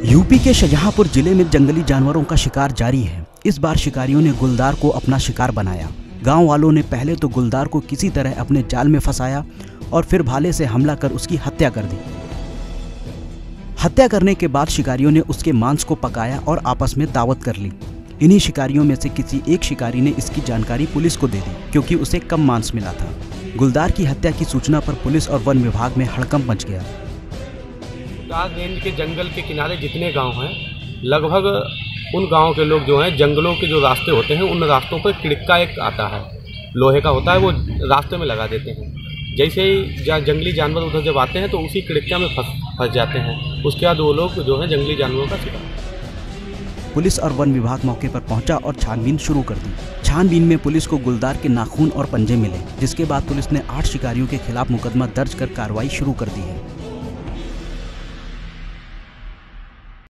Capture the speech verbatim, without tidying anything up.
UP के शाहजहांपुर जिले में जंगली जानवरों का शिकार जारी है। इस बार शिकारियों ने गुलदार को अपना शिकार बनाया। गांव वालों ने पहले तो गुलदार को किसी तरह अपने जाल में फंसाया और फिर भाले से हमला कर उसकी हत्या कर दी। हत्या करने के बाद शिकारियों ने उसके मांस को पकाया और आपस में दावत कर ली। इन्हीं शिकारियों में से किसी एक शिकारी ने इसकी जानकारी पुलिस को दे दी, क्योंकि उसे कम मांस मिला था। गुलदार की हत्या की सूचना पर पुलिस और वन विभाग में हड़कंप मच गया। काग रेंज के जंगल के किनारे जितने गांव हैं, लगभग उन गांवों के लोग जो हैं जंगलों के जो रास्ते होते हैं उन रास्तों पर किड़का एक आता है, लोहे का होता है, वो रास्ते में लगा देते हैं। जैसे ही जंगली जानवर उधर जब आते हैं तो उसी किड़का में फंस फंस जाते हैं। उसके बाद वो लोग जो है जंगली जानवरों का शिकार। पुलिस और वन विभाग मौके पर पहुंचा और छानबीन शुरू कर दी। छानबीन में पुलिस को गुलदार के नाखून और पंजे मिले, जिसके बाद पुलिस ने आठ शिकारियों के खिलाफ मुकदमा दर्ज कर कार्रवाई शुरू कर दी है।